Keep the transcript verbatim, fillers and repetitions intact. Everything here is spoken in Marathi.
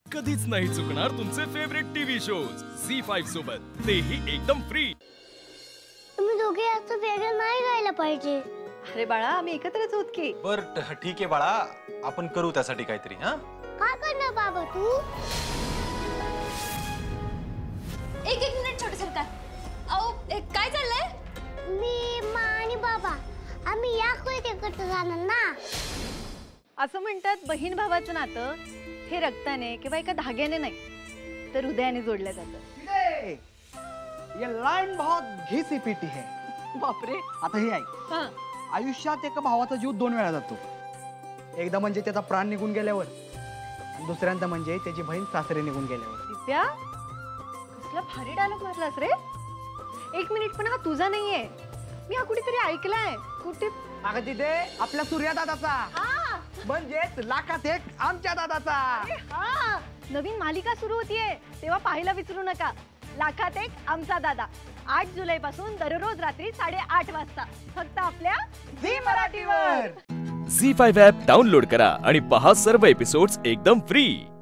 कधीच नाही चुकणार तुमचे favourite TV shows Zee five सोबत, तेही एकदम फ्री। तुम्ही दोघे असं वेगळं नाही गायला पाहिजे। अरे बाळा, आम्ही एकत्रच होत की। बर ठीक आहे बाळा, आपण करू त्यासाठी काहीतरी। हा काय करणार बाबा तू? एक एक मिनिट छोटे सरकार। अहो काय चाललंय? मी मा आणि बाबा आम्ही या खोलीत एकत्र जाणार ना। असं म्हणतात बहीण भावाचं नातं हे रक्ताने किंवा एका धाग्याने नाही तर हृदयाने जोडलं जातं। ये लाइन बहुत घिसी पीटी है। बापरे, आता हे ऐक, हां आयुष्यात एका भावाचा जीव दोन वेळा जातो। एकदा म्हणजे त्याचा प्राण निघून गेल्यावर, दुसऱ्यांदा म्हणजे त्याची बहीण सासरे निघून गेल्यावर। दिप्या, कसला भारी डायलॉग मारलास रे। एक मिनिट, पण हा तुझा नाहीये, मी हा कुठेतरी ऐकलाय। कुठे? अगं तिथे आपल्या सूर्या दादाचा, हा म्हणजेच लाखात एक आमच्या दादाचा। हा, नवीन मालिका सुरू होतीये तेव्हा पाहायला विसरू नका। लाखात एक आमचा दादा, आठ जुलै पासून दररोज रात्री साडेआठ वाजता फक्त आपल्या झी मराठीवर। झी फाईव्ह ॲप डाउनलोड करा आणि पहा सर्व एपिसोड्स एकदम फ्री।